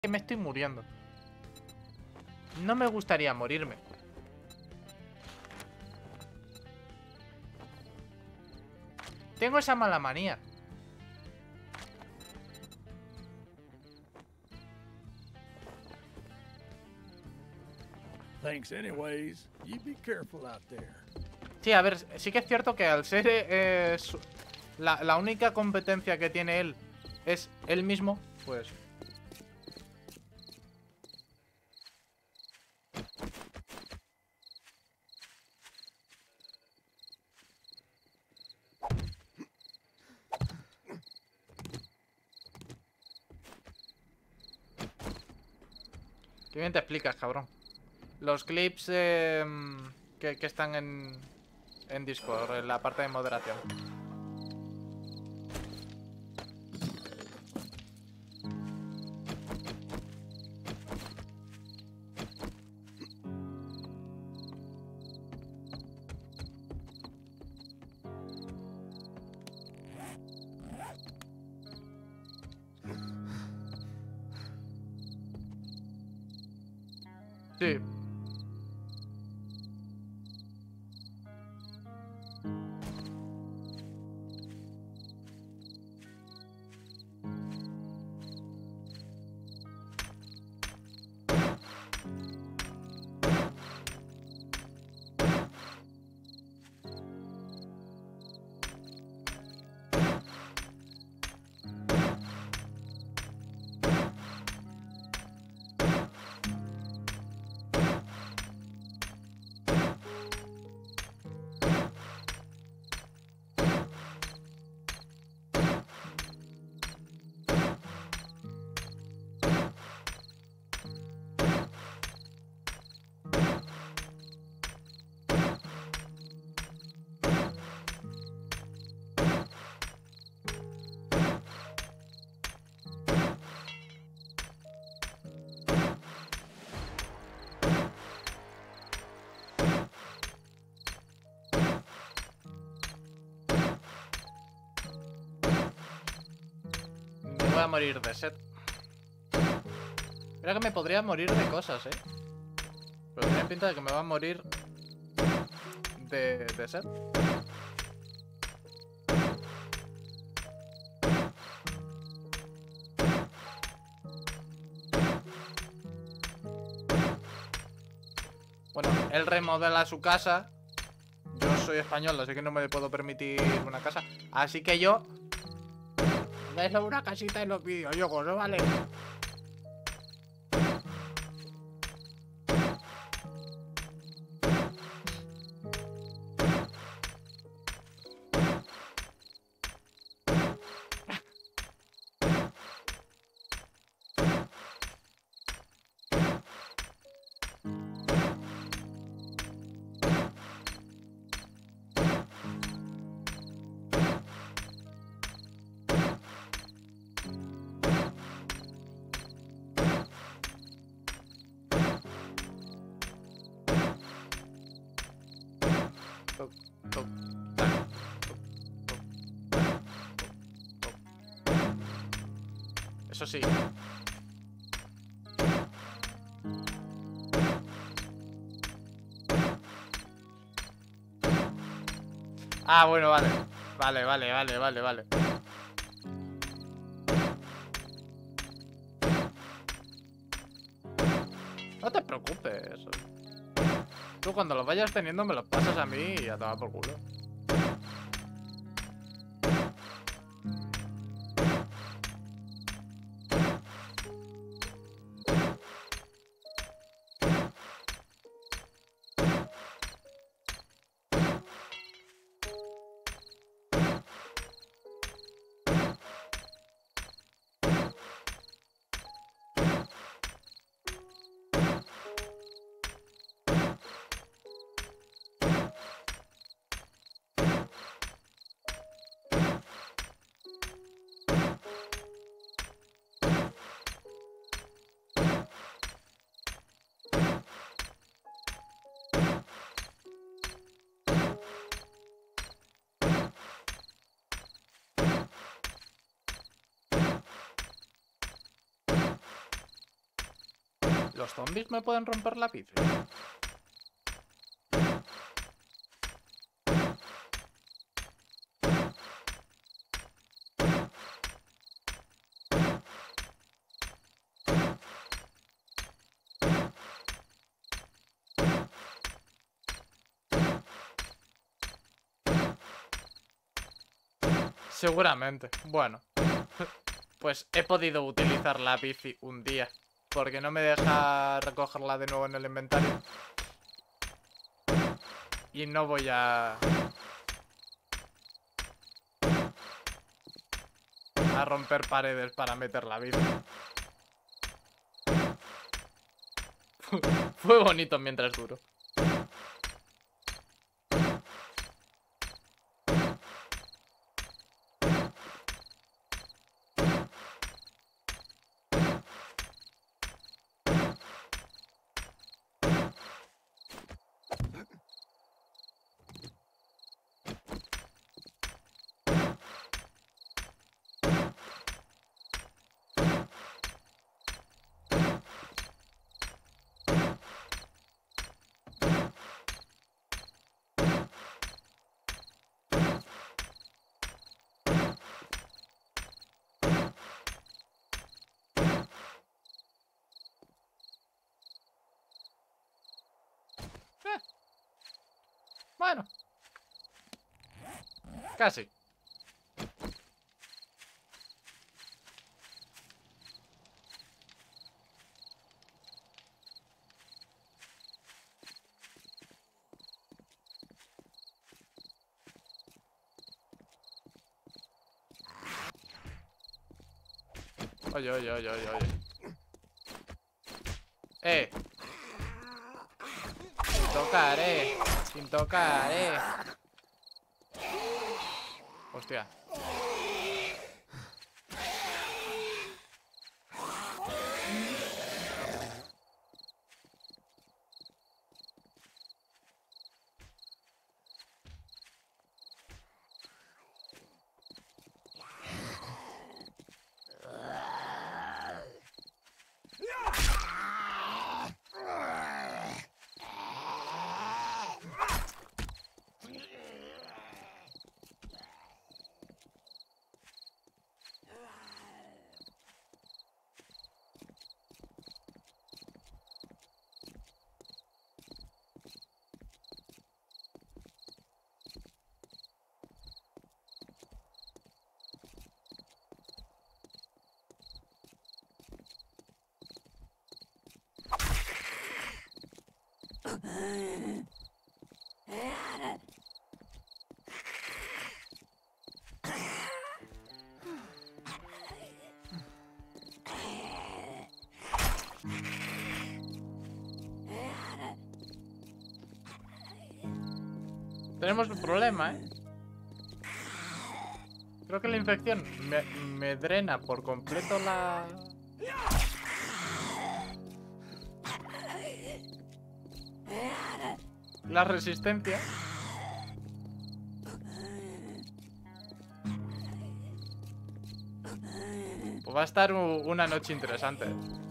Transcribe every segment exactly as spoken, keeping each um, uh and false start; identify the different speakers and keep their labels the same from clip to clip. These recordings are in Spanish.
Speaker 1: Que me estoy muriendo. No me gustaría morirme. Tengo esa mala manía.
Speaker 2: Thanks anyways. You be careful out there.
Speaker 1: Sí, a ver, sí que es cierto que al ser eh, su- la, la única competencia que tiene él es él mismo, pues... Qué bien te explicas, cabrón. Los clips eh, que, que están en, en Discord, en la parte de moderación. Sí. Me voy a morir de sed. Creo que me podría morir de cosas, eh. Pero tiene pinta de que me va a morir de, de sed. Bueno, él remodela su casa. Yo soy español, así que no me puedo permitir una casa. Así que yo... Dejo una casita en los videojuegos, ¿no? Vale. Toc, toc, tac, toc, toc, tac, toc, toc. Eso sí. Ah, bueno, vale. Vale, vale, vale, vale, vale. No te preocupes. Tú cuando los vayas teniendo me los pasas a mí y a tomar por culo. ¿Los zombies me pueden romper la bici? Seguramente. Bueno. Pues he podido utilizar la bici un día. Porque no me deja recogerla de nuevo en el inventario. Y no voy a... a romper paredes para meter la bici. Fue bonito mientras duró. Eh. Bueno. Casi. Oye, oye, oye, oye, oye. Eh. Sin tocar, eh. Sin tocar, eh. Hostia. Tenemos un problema, ¿eh? Creo que la infección me, me drena por completo la... la resistencia. Pues va a estar u- una noche interesante.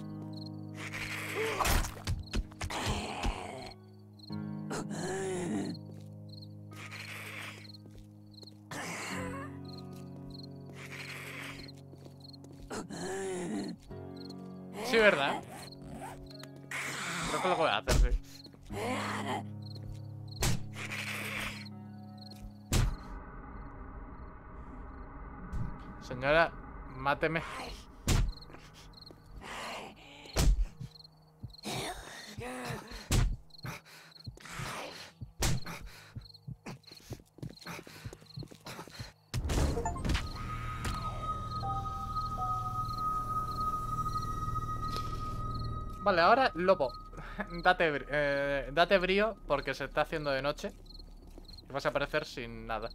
Speaker 1: Sí, ¿verdad? Creo que lo voy a hacer, sí. Señora, máteme. Vale, ahora, lobo. Date, br- eh, date brío porque se está haciendo de noche. Y vas a aparecer sin nada.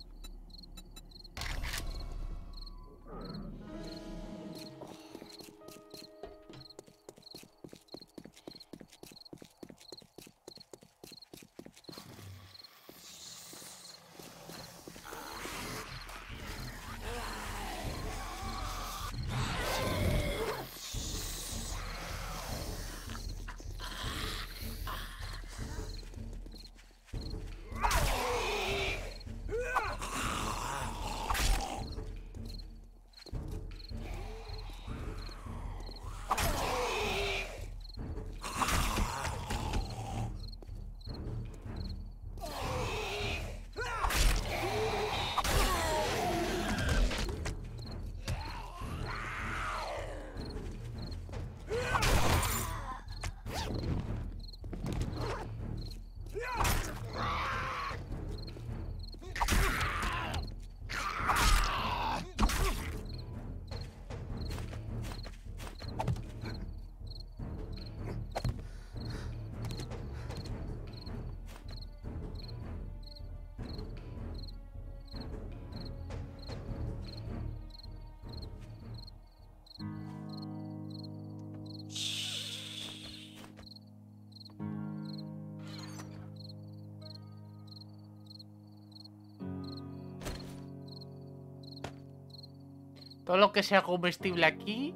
Speaker 1: Todo lo que sea comestible aquí.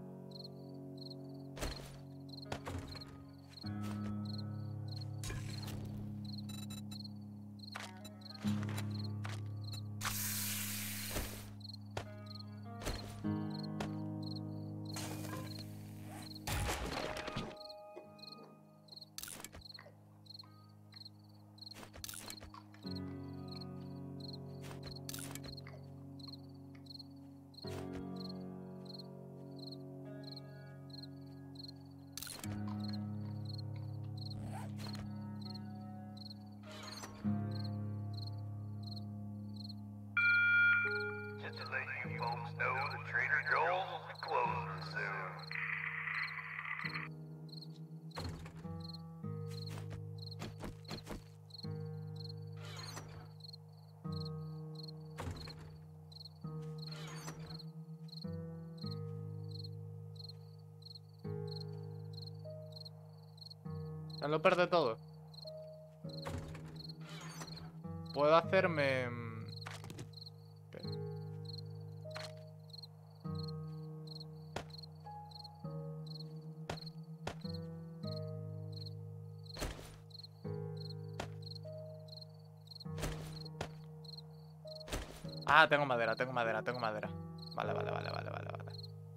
Speaker 3: Just to let you folks know that Trader Joel's will be closing soon.
Speaker 1: Ya lo perdí todo. Puedo hacerme... ¿Qué? Ah, tengo madera, tengo madera, tengo madera. Vale, vale, vale, vale, vale, vale.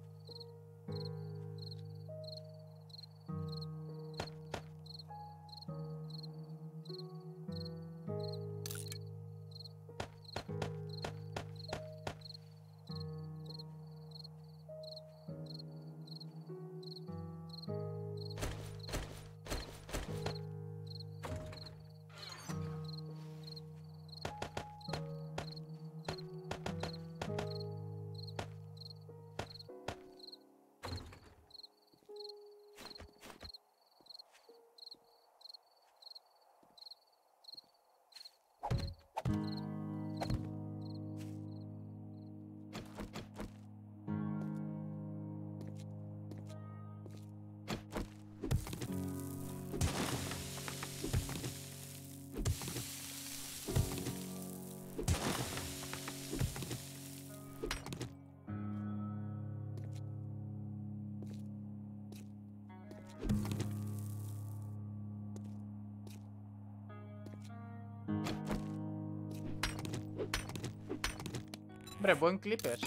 Speaker 1: Hombre, buen clippers.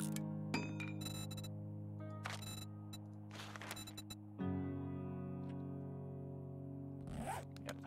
Speaker 1: Mierda.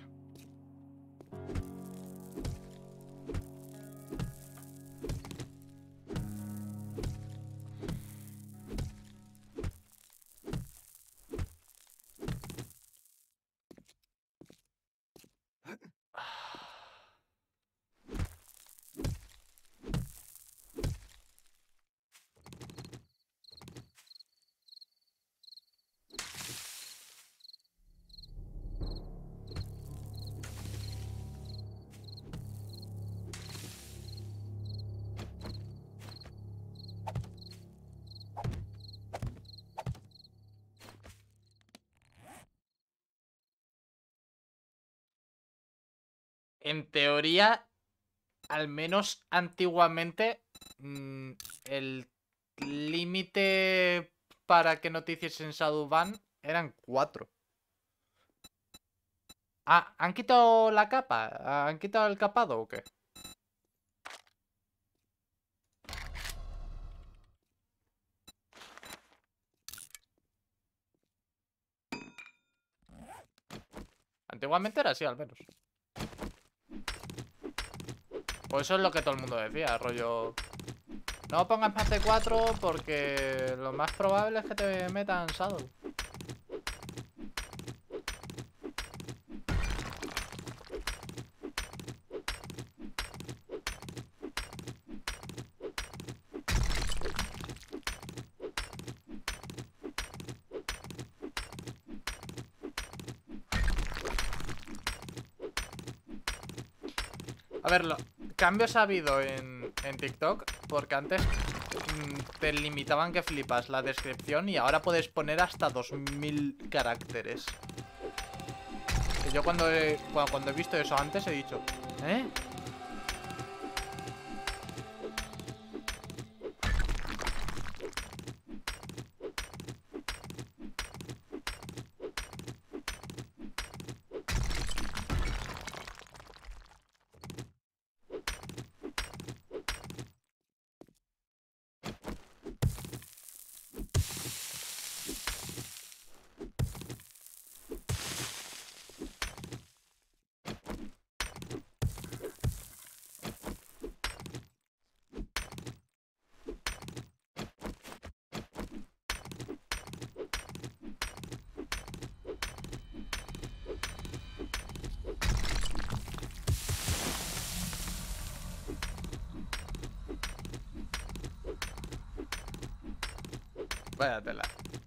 Speaker 1: En teoría, al menos antiguamente, mmm, el límite para que no te hiciesen Shadowban eran cuatro. Ah, ¿han quitado la capa? ¿Han quitado el capado o qué? Antiguamente era así, al menos. Pues eso es lo que todo el mundo decía, rollo... No pongas más de cuatro porque lo más probable es que te metan Shadow. A ver, lo, cambios ha habido en, en TikTok, porque antes mmm, te limitaban que flipas la descripción y ahora puedes poner hasta dos mil caracteres. Y yo cuando he, cuando, cuando he visto eso antes he dicho, ¿eh? Vaya tela.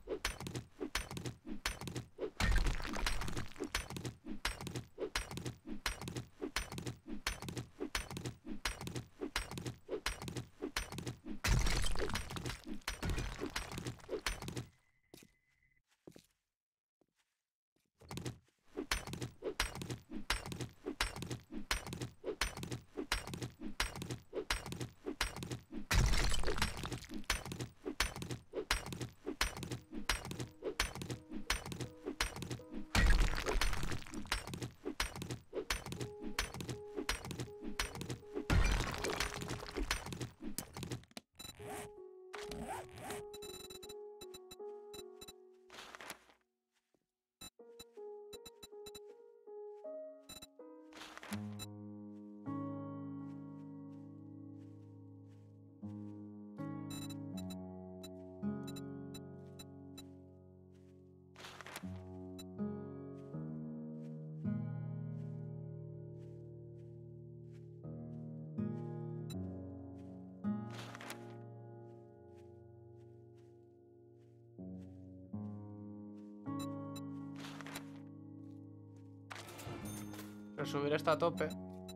Speaker 1: Pero subir esto a tope.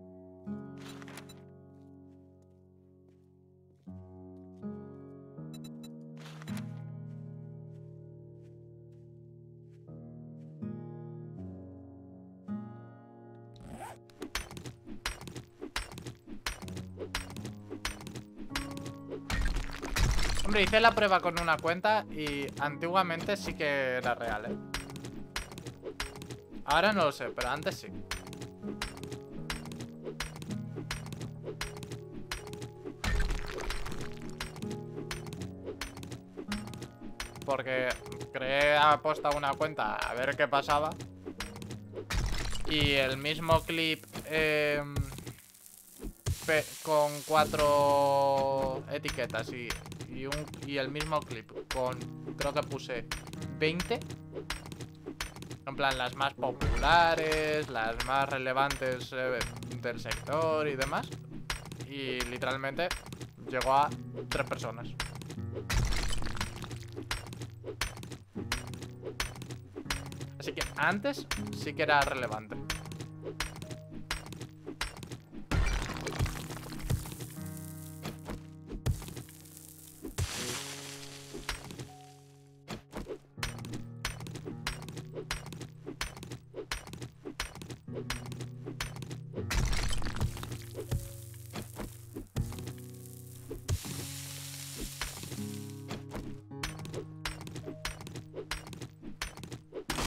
Speaker 1: Hombre, hice la prueba con una cuenta y antiguamente sí que era real, ¿eh? Ahora no lo sé, pero antes sí. Porque creé aposta una cuenta a ver qué pasaba. Y el mismo clip eh, con cuatro etiquetas y, y, un, y el mismo clip con, creo que puse veinte. En plan, las más populares, las más relevantes eh, del sector y demás. Y literalmente llegó a tres personas. Así que antes sí que era relevante.